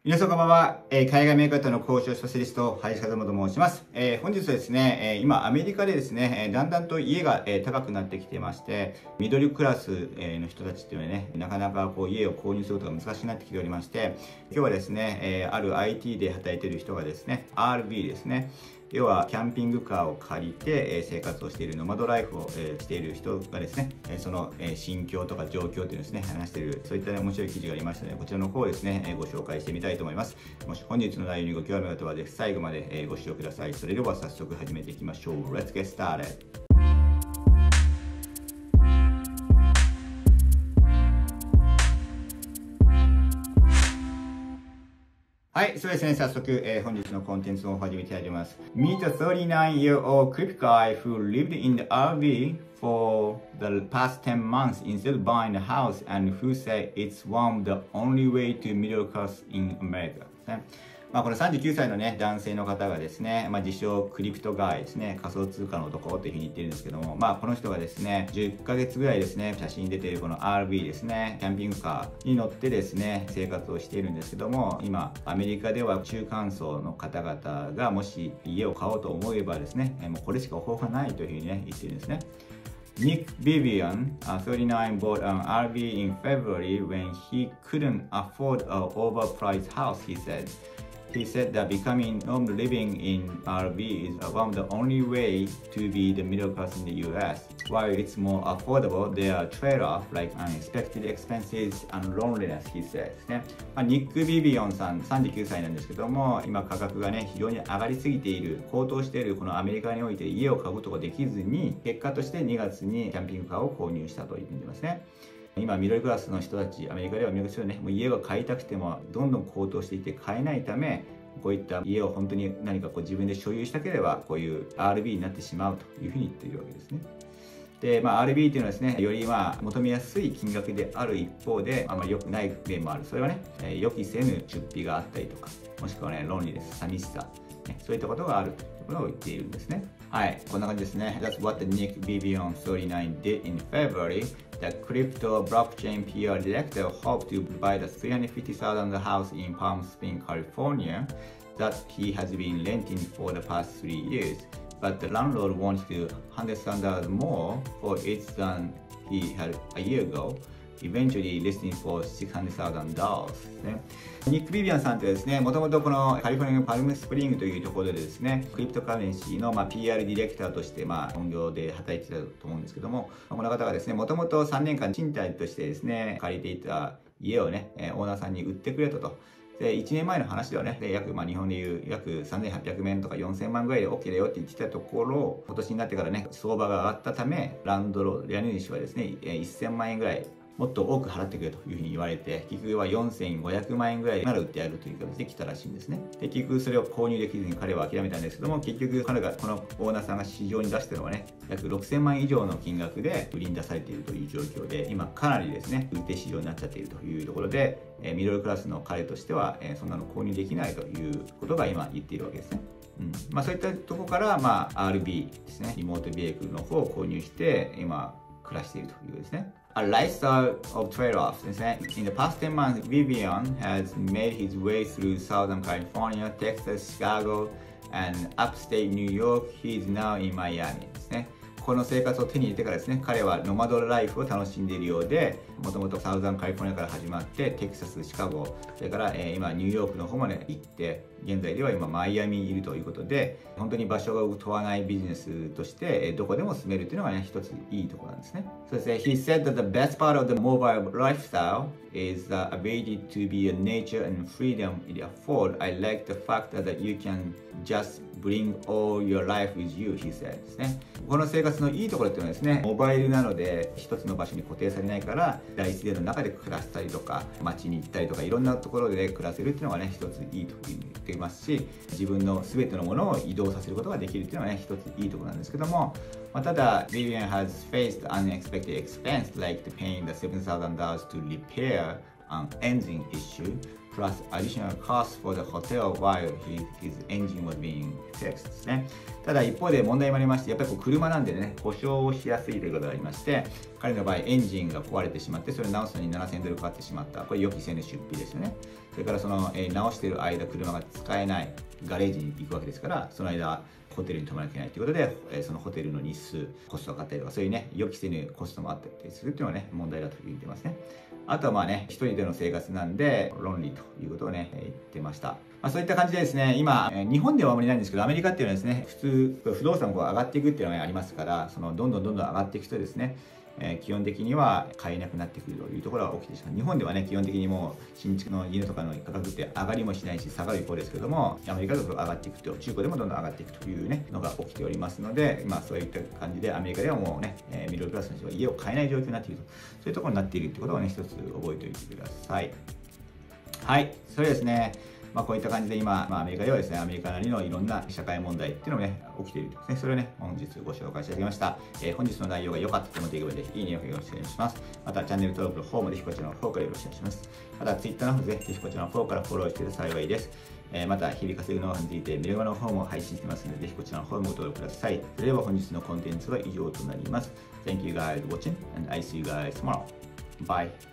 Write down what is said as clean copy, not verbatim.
皆さんこんばんは。海外メーカーとの交渉スペシャリスト、林和馬と申します。本日はですね、今アメリカでですね、だんだんと家が高くなってきてまして、ミドルクラスの人たちっていうのはね、なかなかこう家を購入することが難しくなってきておりまして、今日はですね、ある IT で働いている人がですね、RV ですね、要はキャンピングカーを借りて生活をしているノマドライフをしている人がですね、その心境とか状況というのをですね、話している、そういった面白い記事がありましたので、こちらの方をですね、ご紹介してみたいと思います。もし本日の内容にご興味がある方は、ぜひ最後までご視聴ください。それでは早速始めていきましょう。Let's get started! はい、そうですね。早速、本日のコンテンツを始めたいと思います。Meet a 39-year-old Crip guy who lived in the RV for the past 10 months instead of buying a house and who said it's one of the only way to middle class in America. この39歳のね、男性の方がですね、自称クリプトガイですね、仮想通貨の男というふうに言ってるんですけども、この人がですね、10ヶ月ぐらいですね、写真に出ているこの RV ですね、キャンピングカーに乗ってですね、生活をしているんですけども、今、アメリカでは中間層の方々がもし家を買おうと思えばですね、もうこれしか方法がないというふうにね、言ってるんですね。Nick Vivian, 39, bought an RV in February when he couldn't afford an overpriced house, he said.He said that becoming normal living in RV is one of the only way to be the middle class in the US. While it's more affordable, there are trade-offs like unexpected expenses and loneliness, he says. ね。ニック・ビビオンさん39歳なんですけども、今価格がね、非常に上がりすぎている、高騰しているこのアメリカにおいて家を買うことができずに、結果として2月にキャンピングカーを購入したと言っていますね。今、ミドルクラスの人たち、アメリカではミドルクラスのね、もう家が買いたくてもどんどん高騰していて買えないため、こういった家を本当に何かこう自分で所有したければ、こういう RV になってしまうというふうに言っているわけですね。で、RV っていうのはですね、より求めやすい金額である一方で、あまり良くない面もある。それはね、予期せぬ出費があったりとか、もしくはね、論理です、寂しさ、ね、そういったことがあるということを言っているんですね。はい、こんな感じですね。That's what the Nick Vivian 39 did in February.The crypto blockchain PR director hoped to buy the $350,000 house in Palm Springs, California that he has been renting for the past 3 years. But the landlord wanted $100,000 more for it than he had a year ago.Eventually listing for $600,000 ですね。ニック・ビビアンさんってですね、もともとこのカリフォルニアのパルムスプリングというところでですね、クリプトカレンシーのPR ディレクターとして本業で働いてたと思うんですけども、この方がですね、もともと3年間賃貸としてですね、借りていた家をね、オーナーさんに売ってくれたと。で、1年前の話ではね、約、日本でいう約3800万とか4000万ぐらいで OK だよって言ってたところ、今年になってからね、相場が上がったため、ランドロ、家主はですね、1000万円ぐらい、もっと多く払ってくれというふうに言われて、結局は4500万円ぐらいなら売ってやるという形で来たらしいんですね。で、結局それを購入できずに彼は諦めたんですけども、結局彼が、このオーナーさんが市場に出してるのはね、約6000万円以上の金額で売りに出されているという状況で、今かなりですね、売り手市場になっちゃっているというところで、ミドルクラスの彼としては、そんなの購入できないということが今言っているわけですね。そういったところから、RV ですね、リモートビエクルの方を購入して、今暮らしているというですね。A lifestyle of trade-offs ですね。In the past 10 months, Vivian has made his way through Southern California, Texas, Chicago, and upstate New York. He is now in Miami ですね。この生活を手に入れてからですね、彼はノマドライフを楽しんでいるようで、もともとサウザンカリフォルニアから始まって、テキサス、シカゴ、それから、今ニューヨークの方まで行って、現在では今マイアミにいるということで、本当に場所が問わないビジネスとして、どこでも住めるというのがね、一ついいところなんですね。そうですね。He said that the best part of the mobile lifestyle is the ability to be a nature and freedom it affords. I like the fact that you can just bring all your life with you, he said ですね。この生活のいいところっていうのはですね、モバイルなので一つの場所に固定されないから、大自然の中で暮らしたりとか、街に行ったりとか、いろんなところで暮らせるっていうのがね、一ついいというふうに言っていますし、自分の全てのものを移動させることができるっていうのはね、一ついいところなんですけども、ただ、Vivian has faced unexpected expense like paying the $7,000 to repair an engine issue plus additional cost for the hotel while his engine was being fixed ですね。ただ一方で問題もありまして、やっぱりこう車なんでね、故障をしやすいということがありまして、彼の場合エンジンが壊れてしまって、それを直すのに7000ドルかかってしまった。これ予期せぬ出費ですよね。それからその、直している間、車が使えないガレージに行くわけですから、その間、ホテルに泊まらなきゃいけないということで、そのホテルの日数、コストがかかったりとか、そういうね、予期せぬコストもあったりするっていうのはね、問題だと言ってますね。あとはまあね、一人での生活なんで、論理ということをね、言ってました。まあ、そういった感じでですね、今、日本ではあまりないんですけど、アメリカっていうのはですね、普通、不動産が上がっていくっていうのがありますから、そのどんどん上がっていくとですね、基本的には買えなくなってくるというところが起きてしまう。日本ではね、基本的にもう新築の家とかの価格って上がりもしないし下がる一方ですけども、アメリカだと上がっていくと、中古でもどんどん上がっていくというね、のが起きておりますので、まあそういった感じでアメリカではもうね、ミドルクラスの人は家を買えない状況になっていると、そういうところになっているってことをね、一つ覚えておいてください。はい、それですね。まあこういった感じで今、アメリカではですね、アメリカなりのいろんな社会問題っていうのがね、起きているとですね、それをね、本日ご紹介していただきました。本日の内容が良かったと思っているので、いいねをよろしくお願いします。また、チャンネル登録の方もぜひこちらの方からよろしくお願いします。また、Twitter の方でぜひこちらの方からフォローしていただ幸いです。また、日々稼ぐノウハウについてメルマガの方も配信してますので、ぜひこちらの方もご登録ください。それでは本日のコンテンツは以上となります。Thank you guys for watching and I see you guys tomorrow. Bye.